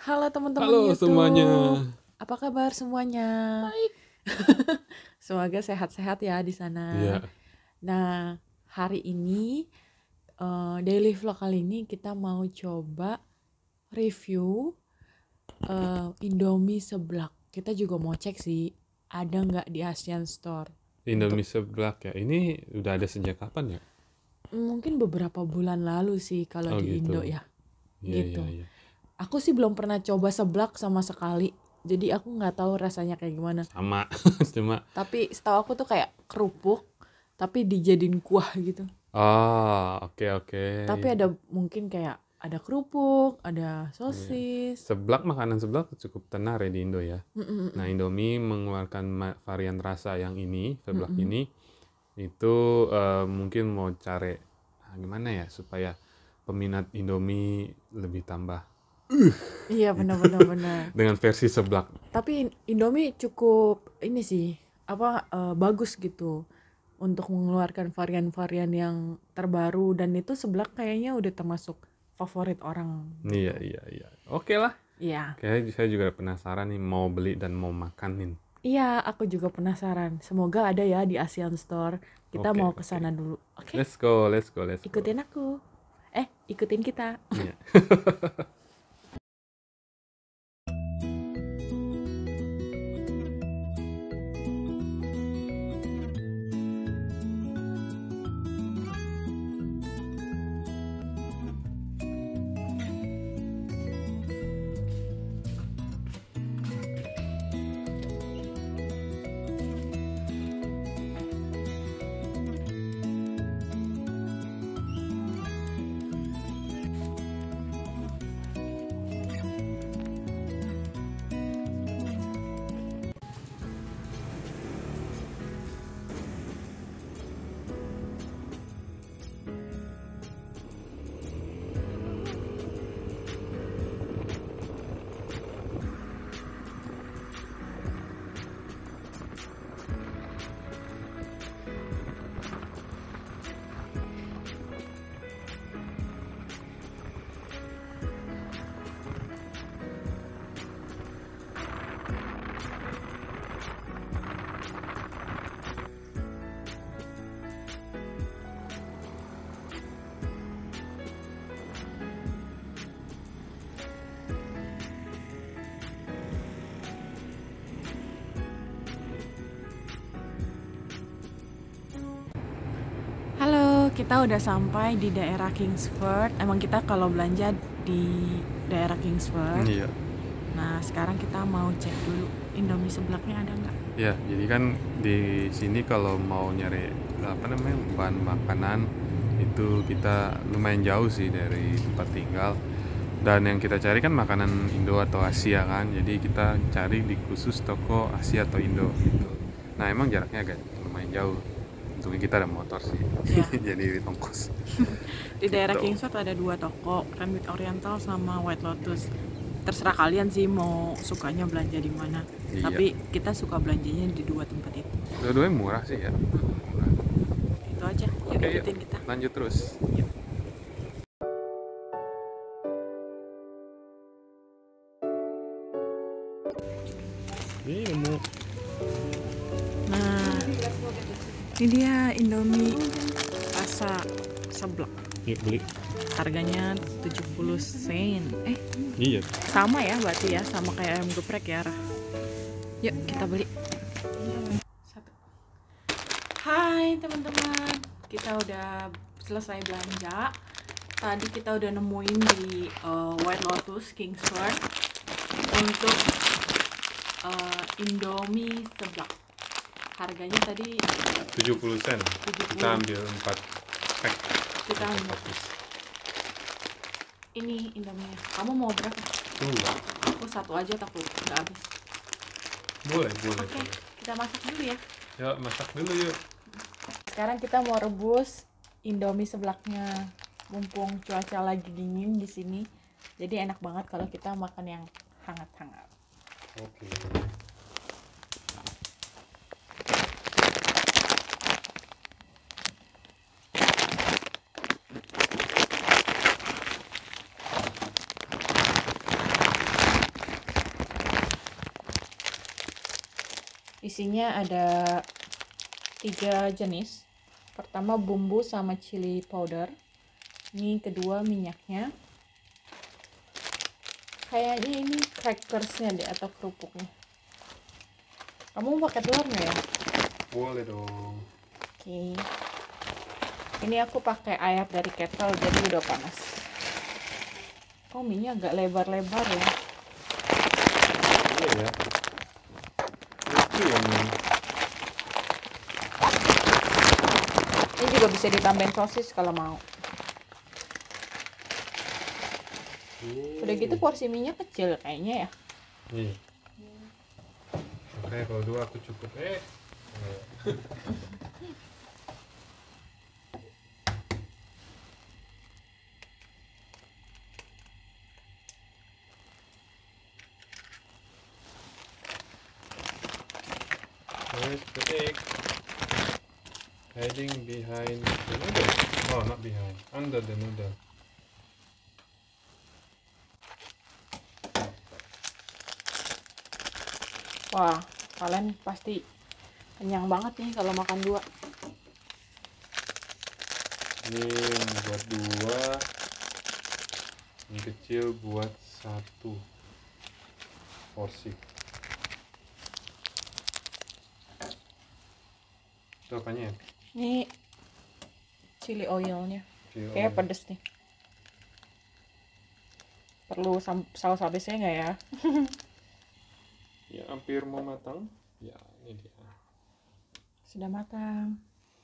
Halo teman-teman Halo semuanya. YouTube, apa kabar semuanya? Baik. Semoga sehat-sehat ya di sana. Iya, Nah, hari ini daily vlog kali ini kita mau coba review Indomie seblak. Kita juga mau cek sih ada nggak di Asian Store. Untuk Indomie seblak ya. Ini udah ada sejak kapan ya? mungkin beberapa bulan lalu sih kalau Oh di Indo gitu. ya, Iya, iya, gitu. iya. Aku sih belum pernah coba seblak sama sekali, jadi aku nggak tahu rasanya kayak gimana. Sama. Cuma, Tapi setahu aku tuh kayak kerupuk, tapi dijadiin kuah gitu. oh, oke, oke. Tapi ada mungkin kayak ada kerupuk, ada Iya. sosis. Makanan seblak cukup tenar ya di Indo ya. Nah, Mm-mm-mm. Indomie mengeluarkan varian rasa yang ini, seblak Mm-mm. ini, itu mungkin mau cari gimana ya supaya peminat Indomie lebih tambah Iya gitu benar-benar benar. dengan versi seblak. Tapi Indomie cukup ini sih, apa bagus gitu untuk mengeluarkan varian-varian yang terbaru, dan itu seblak kayaknya udah termasuk favorit orang Iya, gitu. iya, iya. Oke lah. Iya. Kayaknya saya juga penasaran nih mau beli dan mau makanin. Iya, aku juga penasaran. Semoga ada ya di Asian Store. Kita Oke, mau ke oke. sana dulu. Oke? Let's go, let's go, let's go. Ikutin aku. Ikutin kita. Iya. Halo, kita udah sampai di daerah Kingsford. Emang kita kalau belanja di daerah Kingsford. Iya. Nah, sekarang kita mau cek dulu Indomie seblaknya ada nggak? Ya, jadi kan di sini kalau mau nyari apa namanya bahan makanan itu kita lumayan jauh sih dari tempat tinggal. Dan yang kita cari kan makanan Indo atau Asia kan. Jadi kita cari di khusus toko Asia atau Indo gitu. Nah, emang jaraknya agak lumayan jauh. Untungnya kita ada motor sih. Ya. Jadi ongkos. Di daerah Gitu. Kingsford ada 2 toko, Renwick Oriental sama White Lotus. Terserah kalian sih mau sukanya belanja di mana. Iya. Tapi kita suka belanjanya di 2 tempat itu. Dua-duanya murah sih ya. Murah. Itu aja. Yuk Oke, yuk. ikutin kita. Lanjut terus. Yuk. Ini nemu. Nah, ini dia Indomie rasa seblak. Yuk beli. Harganya 70 sen. Iya. Sama ya berarti ya, sama kayak ayam geprek ya. Yuk kita beli. Satu. Hai teman-teman, kita udah selesai belanja. Tadi kita udah nemuin di White Lotus Kingsford untuk Indomie seblak. Harganya tadi 70 sen. 70. Kita ambil 4 pack. Kita ambil. Ini Indomie. Kamu mau berapa? Tuh. Aku satu aja takut nggak habis. Boleh, boleh. Oke, kita masak dulu ya. Yuk, masak dulu yuk. Sekarang kita mau rebus Indomie seblaknya. Mumpung cuaca lagi dingin di sini, jadi enak banget kalau kita makan yang hangat-hangat. Oke. Isinya ada 3 jenis. Pertama bumbu sama chili powder. Ini kedua minyaknya. Kayaknya ini crackersnya deh atau kerupuknya. Kamu pakai telur nggak ya? Boleh dong. Oke. Ini aku pakai air dari kettle jadi udah panas. Oh, minyak agak lebar-lebar ya. Iya ya. Lucu ya nih. Ini juga bisa ditambahin sosis kalau mau. Udah gitu porsi minyak kecil kayaknya ya. Nih. Oke, kalau 2 aku cukup. Where's the egg? Hiding behind the noodle. Oh, not behind. Under the noodle. Wah, kalian pasti kenyang banget nih kalau makan 2. Ini buat 2. Yang kecil buat 1 porsi. Itu apanya ya? Ini chili oilnya. Chili Kayak oil. pedes nih. Perlu saus habisnya nggak ya? Ya, hampir mau matang. Ya, ini dia. Sudah matang.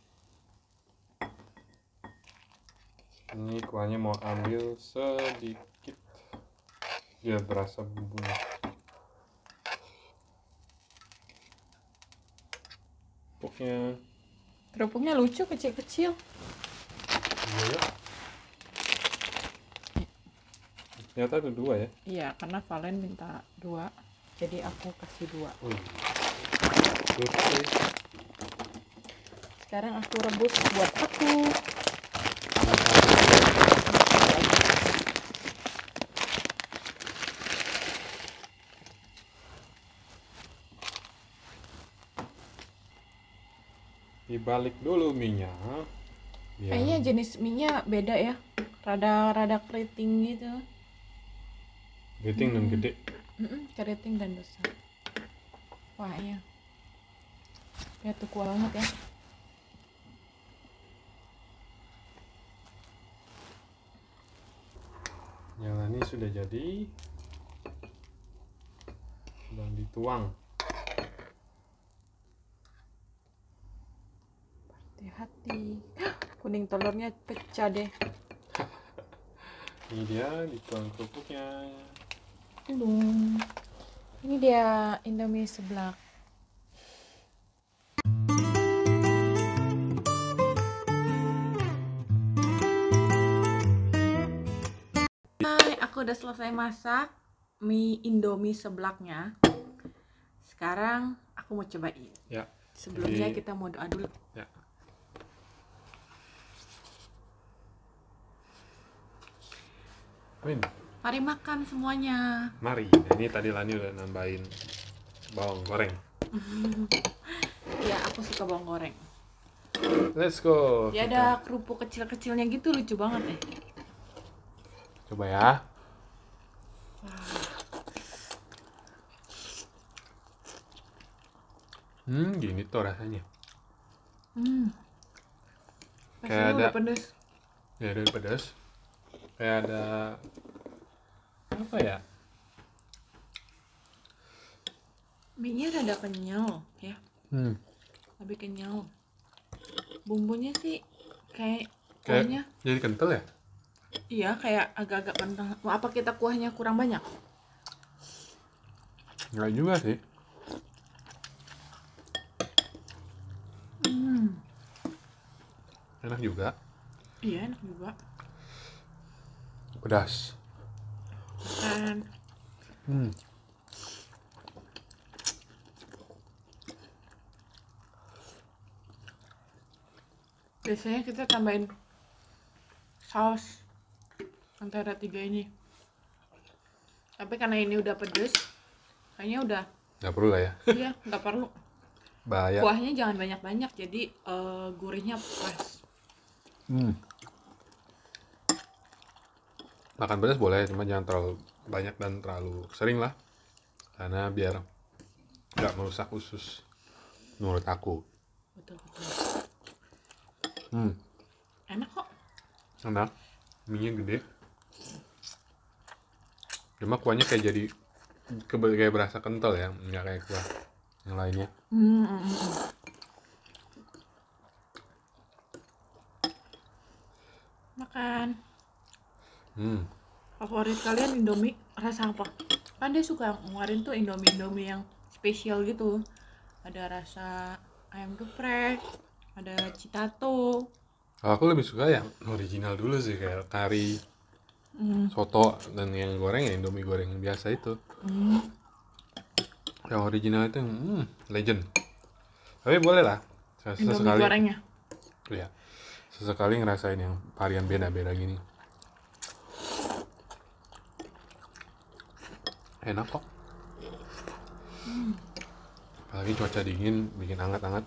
Ini kuahnya mau ambil sedikit biar berasa bumbunya. Pokoknya Kerupuknya lucu kecil-kecil. iya ya. Ternyata ada 2 ya. Iya, karena Valen minta 2, jadi aku kasih 2. Lucu ya. Sekarang aku rebus buat aku. Dibalik dulu minyak. Biar Kayaknya jenis minyak beda ya. Rada keriting gitu. keriting dan gede. Keriting dan besar. Wah, iya. Lihat tuh kuah banget ya. Yang ini sudah jadi. Sedang dituang. Hati-hati. Kuning telurnya pecah deh. Ini dia dituang kerupuknya. Belum. Ini dia Indomie seblak. Hai, aku udah selesai masak mie Indomie seblaknya. Sekarang aku mau cobain. Ya. Sebelumnya Jadi- kita mau doa dulu. Ya. Amin. Mari makan semuanya. Mari. Ini tadi Lani udah nambahin bawang goreng. Ya, aku suka bawang goreng. Let's go. Ya ada kerupuk kecil-kecilnya gitu, lucu banget deh. Coba ya. Gini tuh rasanya. Kayak Rasanya ada udah pedes. ya ada pedas. Kayak ada apa ya? Mie-nya rada kenyal ya, lebih kenyal. Bumbunya sih kayak kuahnya, Kayak jadi kental ya? iya kayak agak-agak kental. Apa kita kuahnya kurang banyak? Enggak juga sih. Enak juga. Iya, enak juga. Pedas. Dan biasanya kita tambahin saus antara 3 ini. Tapi karena ini udah pedes, kayaknya udah Nggak perlu lah ya. iya nggak perlu. bahaya. Kuahnya jangan banyak-banyak, jadi gurihnya pas. Makan pedas boleh, cuma jangan terlalu banyak dan terlalu sering lah, karena biar nggak merusak usus menurut aku. Betul. Enak kok. Enak, mie-nya gede, cuma kuahnya kayak kayak berasa kental ya, nggak kayak kuah yang lainnya. Makan. Favorit Favorit kalian Indomie rasa apa? Kan dia suka ngeluarin tuh Indomie yang spesial gitu. Ada rasa ayam geprek, ada citato. Kalau aku lebih suka yang original dulu sih, kayak kari, soto, dan yang goreng ya Indomie goreng yang biasa itu. Yang original itu legend. Tapi boleh lah Indomie sesekali. gorengnya. Iya, sesekali ngerasain yang varian beda-beda gini. Enak kok. Apalagi cuaca dingin bikin hangat-hangat.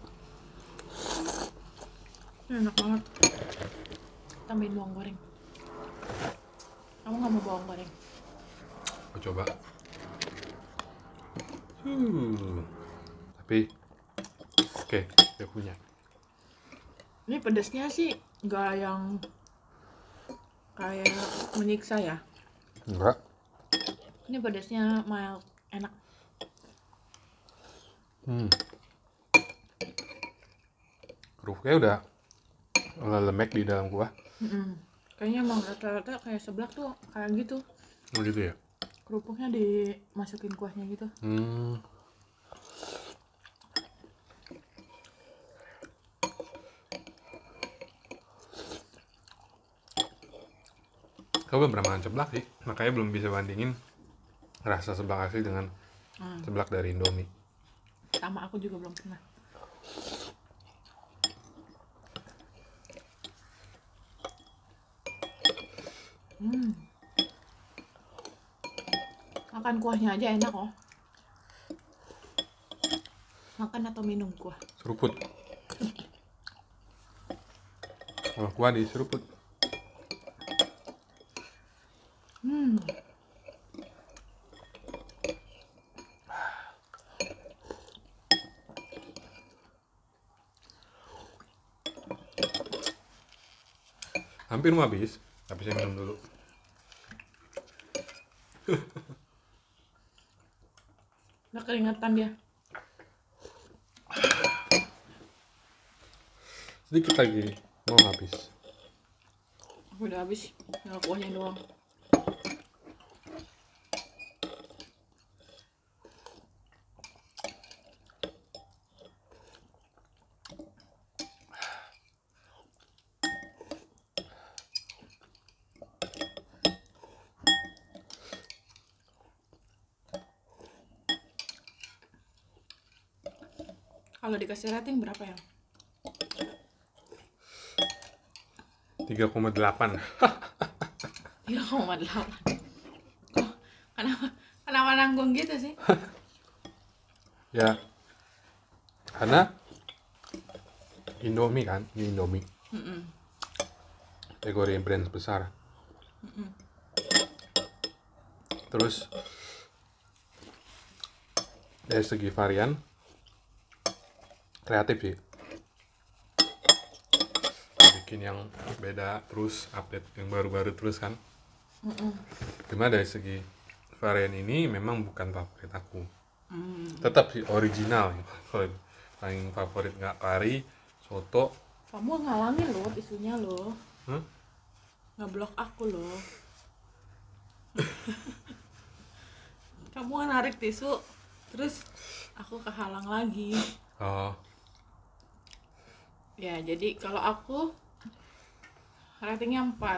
Enak banget. Tambahin bawang goreng. Kamu nggak mau bawang goreng? Aku coba. Tapi oke, dia punya. Ini pedasnya sih nggak yang kayak menyiksa ya. Enggak. Ini pedasnya mild, enak. Kerupuknya udah lemek di dalam kuah. Kayaknya emang rata-rata kayak seblak tuh kayak gitu. Oh gitu ya? Kerupuknya dimasukin kuahnya gitu. Aku belum pernah makan seblak sih, makanya belum bisa bandingin rasa seblak asli dengan seblak dari Indomie. Sama aku juga belum pernah. Makan kuahnya aja enak kok. Makan atau minum kuah? Seruput. Kalau kuah diseruput. Hampir mau habis, tapi saya minum dulu. Udah keringetan dia. Sedikit lagi mau habis. Aku udah habis, tinggal kuahnya doang. Kalau dikasih rating berapa ya? 3,8. 3,8. Oh, kenapa nanggung gitu sih? Ya, karena Indomie kan, ini Indomie. Kategori brand besar. Terus dari segi varian kreatif sih, bikin yang beda terus, update yang baru-baru terus kan. Cuma dari segi varian ini memang bukan favorit aku. Tetap sih original ya. Paling favorit nggak kari, soto. Kamu ngalangin loh isunya loh. Hah? Ngeblok aku loh. Kamu narik tisu, terus aku kehalang lagi. Oh, Ya, jadi kalau aku ratingnya 4.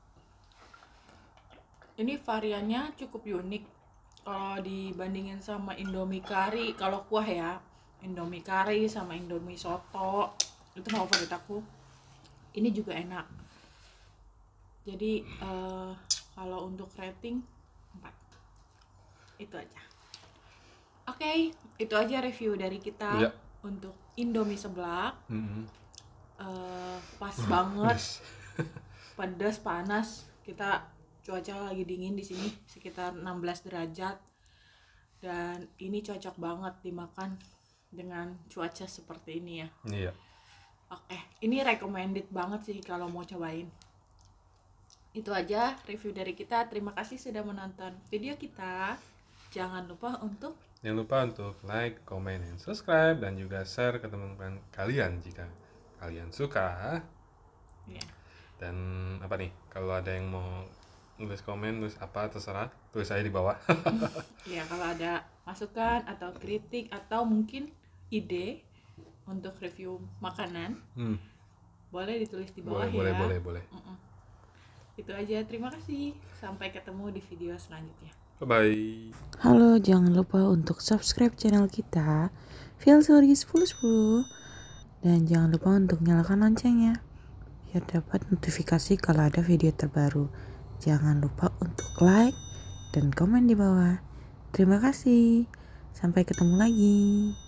Ini variannya cukup unik. Kalau dibandingin sama Indomie kari, kalau kuah ya, Indomie kari sama Indomie soto, itu favorit aku. Ini juga enak. Jadi kalau untuk rating 4. Itu aja. Oke, itu aja review dari kita iya. untuk Indomie seblak. Mm-mm. Pas banget, Pedes. pedas panas. Kita cuaca lagi dingin di sini sekitar 16 derajat. Dan ini cocok banget dimakan dengan cuaca seperti ini ya. Iya. Oke, ini recommended banget sih kalau mau cobain. Itu aja review dari kita. Terima kasih sudah menonton video kita. Jangan lupa untuk like, comment, dan subscribe, dan juga share ke teman-teman kalian jika kalian suka. ya, Dan apa nih, kalau ada yang mau nulis komen, nulis apa, terserah, tulis aja di bawah. ya kalau ada masukan atau kritik atau mungkin ide untuk review makanan, boleh ditulis di bawah ya. Boleh. Itu aja, terima kasih. Sampai ketemu di video selanjutnya. Bye-bye. Halo, jangan lupa untuk subscribe channel kita Feel Stories 1010 dan jangan lupa untuk nyalakan loncengnya biar dapat notifikasi kalau ada video terbaru. Jangan lupa untuk like dan komen di bawah. Terima kasih. Sampai ketemu lagi.